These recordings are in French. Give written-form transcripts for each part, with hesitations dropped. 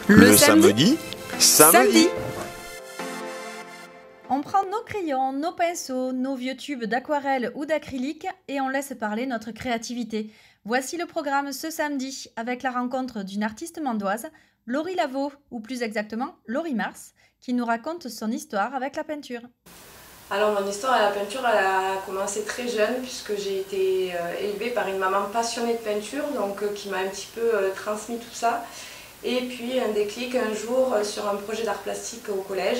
Le samedi, samedi. On prend nos crayons, nos pinceaux, nos vieux tubes d'aquarelle ou d'acrylique et on laisse parler notre créativité. Voici le programme ce samedi avec la rencontre d'une artiste mandoise, Laurie Lavaux, ou plus exactement Laurie Mars, qui nous raconte son histoire avec la peinture. Alors mon histoire à la peinture, elle a commencé très jeune puisque j'ai été élevée par une maman passionnée de peinture, donc qui m'a un petit peu transmis tout ça. Et puis un déclic un jour sur un projet d'art plastique au collège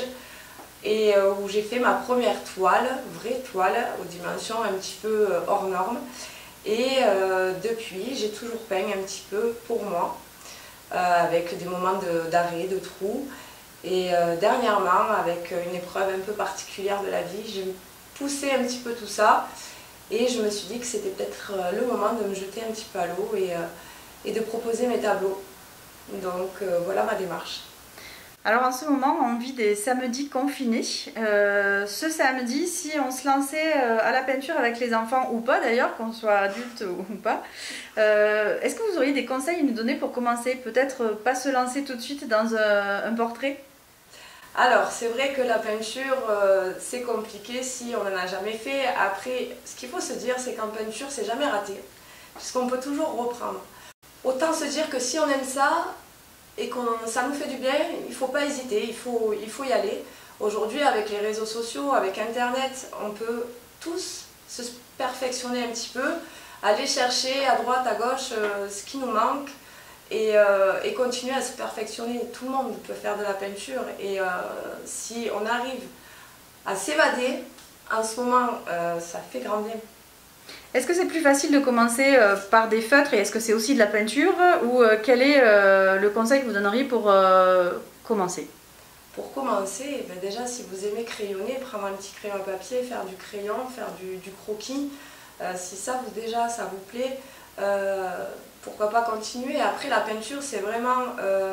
et où j'ai fait ma première toile, vraie toile, aux dimensions un petit peu hors normes. Et depuis, j'ai toujours peint un petit peu pour moi, avec des moments d'arrêt, de trou. Et dernièrement, avec une épreuve un peu particulière de la vie, j'ai poussé un petit peu tout ça et je me suis dit que c'était peut-être le moment de me jeter un petit peu à l'eau et de proposer mes tableaux. Donc voilà ma démarche. Alors en ce moment, on vit des samedis confinés. Ce samedi, si on se lançait à la peinture avec les enfants ou pas d'ailleurs, qu'on soit adulte ou pas, est-ce que vous auriez des conseils à nous donner pour commencer? Peut-être pas se lancer tout de suite dans un portrait? Alors c'est vrai que la peinture c'est compliqué si on n'en a jamais fait. Après, ce qu'il faut se dire, c'est qu'en peinture c'est jamais raté, puisqu'on peut toujours reprendre. Autant se dire que si on aime ça et que ça nous fait du bien, il ne faut pas hésiter, il faut y aller. Aujourd'hui, avec les réseaux sociaux, avec Internet, on peut tous se perfectionner un petit peu, aller chercher à droite, à gauche ce qui nous manque et continuer à se perfectionner. Tout le monde peut faire de la peinture et si on arrive à s'évader, en ce moment, ça fait grand bien. Est-ce que c'est plus facile de commencer par des feutres et est-ce que c'est aussi de la peinture ou quel est le conseil que vous donneriez pour commencer? Pour commencer, ben déjà si vous aimez crayonner, prendre un petit crayon à papier, faire du crayon, faire du croquis, si ça déjà ça vous plaît, pourquoi pas continuer. Après la peinture c'est vraiment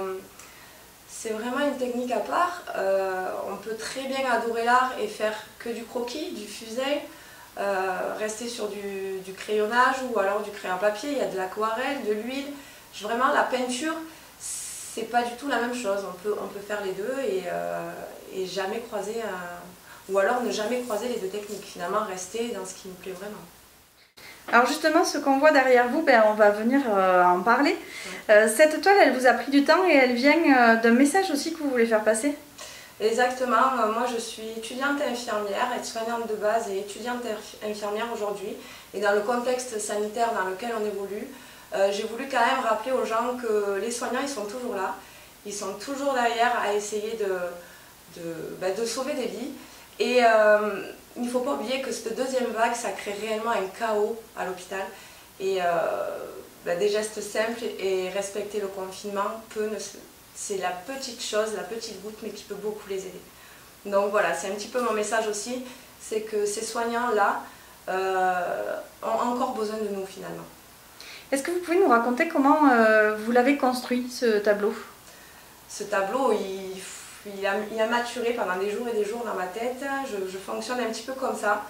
une technique à part. On peut très bien adorer l'art et faire que du croquis, du fusain. Rester sur du crayonnage ou alors du crayon à papier, il y a de l'aquarelle, de l'huile. Vraiment la peinture, c'est pas du tout la même chose. On peut faire les deux et jamais croiser ou alors ne jamais croiser les deux techniques. Finalement rester dans ce qui nous plaît vraiment. Alors justement, ce qu'on voit derrière vous, on va venir en parler. Cette toile, elle vous a pris du temps et elle vient d'un message aussi que vous voulez faire passer? Exactement, moi je suis étudiante infirmière, aide-soignante de base et étudiante infirmière aujourd'hui. Et dans le contexte sanitaire dans lequel on évolue, j'ai voulu quand même rappeler aux gens que les soignants ils sont toujours là. Ils sont toujours derrière à essayer de sauver des vies. Et il ne faut pas oublier que cette deuxième vague, ça crée réellement un chaos à l'hôpital. Et des gestes simples et respecter le confinement c'est la petite chose, la petite goutte, mais qui peut beaucoup les aider. Donc voilà, c'est un petit peu mon message aussi, c'est que ces soignants-là ont encore besoin de nous finalement. Est-ce que vous pouvez nous raconter comment vous l'avez construit, ce tableau? Ce tableau, il a maturé pendant des jours et des jours dans ma tête. Je fonctionne un petit peu comme ça.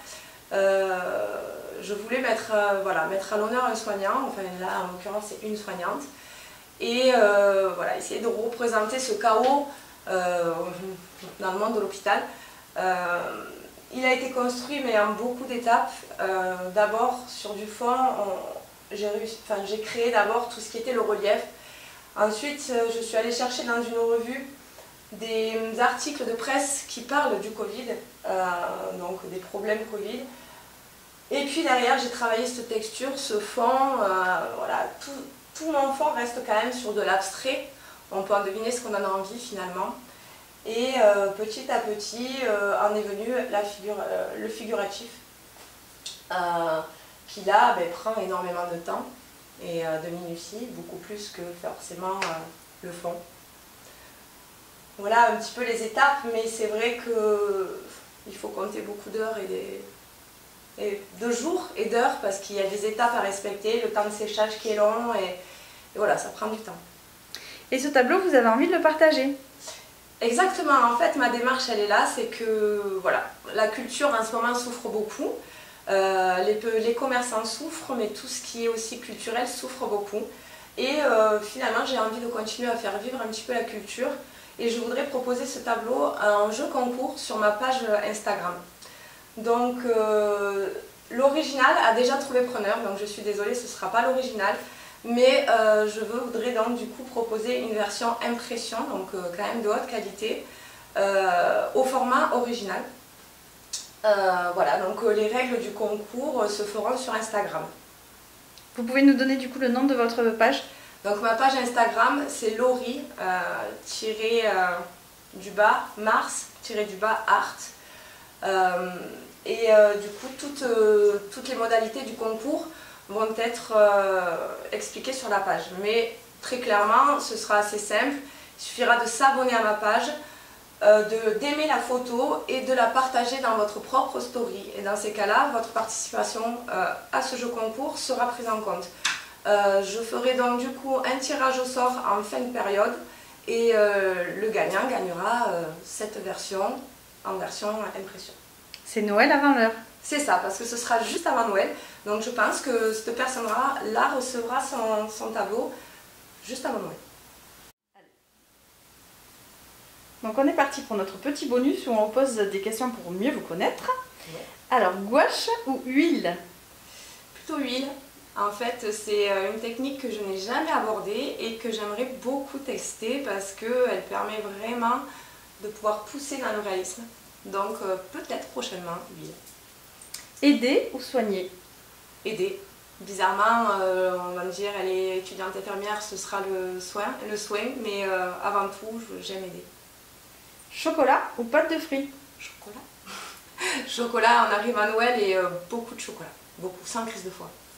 Je voulais mettre à l'honneur un soignant, enfin là en l'occurrence c'est une soignante. Et essayer de représenter ce chaos dans le monde de l'hôpital. Il a été construit mais en beaucoup d'étapes. D'abord sur du fond, j'ai créé d'abord tout ce qui était le relief. Ensuite, je suis allée chercher dans une revue des articles de presse qui parlent du Covid, donc des problèmes Covid. Et puis derrière, j'ai travaillé cette texture, ce fond, tout mon fond reste quand même sur de l'abstrait. On peut en deviner ce qu'on en a envie finalement. Et petit à petit en est venu le figuratif, qui là prend énormément de temps et de minutie, beaucoup plus que forcément le fond. Voilà un petit peu les étapes, mais c'est vrai qu'il faut compter beaucoup d'heures et de jours et d'heures parce qu'il y a des étapes à respecter, le temps de séchage qui est long et voilà, ça prend du temps. Et ce tableau, vous avez envie de le partager? Exactement, en fait ma démarche elle est là, c'est que voilà, la culture en ce moment souffre beaucoup, les commerçants souffrent, mais tout ce qui est aussi culturel souffre beaucoup. Et finalement, j'ai envie de continuer à faire vivre un petit peu la culture. Et je voudrais proposer ce tableau en jeu concours sur ma page Instagram. Donc, l'original a déjà trouvé preneur, donc je suis désolée, ce ne sera pas l'original. Mais je voudrais donc du coup proposer une version impression, donc quand même de haute qualité, au format original. Voilà, donc les règles du concours se feront sur Instagram. Vous pouvez nous donner du coup le nom de votre page? Donc ma page Instagram c'est Laurie Mars-art. Du coup toutes les modalités du concours vont être expliquées sur la page. Mais très clairement ce sera assez simple, il suffira de s'abonner à ma page, d'aimer la photo et de la partager dans votre propre story. Et dans ces cas-là, votre participation à ce jeu concours sera prise en compte. Je ferai donc du coup un tirage au sort en fin de période et le gagnant gagnera cette version en version impression. C'est Noël avant l'heure. C'est ça, parce que ce sera juste avant Noël. Donc je pense que cette personne-là recevra son tableau juste avant Noël. Donc on est parti pour notre petit bonus où on pose des questions pour mieux vous connaître. Ouais. Alors, gouache ou huile? Plutôt huile. En fait, c'est une technique que je n'ai jamais abordée et que j'aimerais beaucoup tester parce qu'elle permet vraiment de pouvoir pousser dans le réalisme. Donc peut-être prochainement huile. Aider ou soigner? Aider. Bizarrement, on va me dire, elle est étudiante infirmière, ce sera le soin, mais avant tout, j'aime aider. Chocolat ou pâte de fruits? Chocolat. Chocolat, on arrive à Noël et beaucoup de chocolat. Beaucoup, sans crise de foie.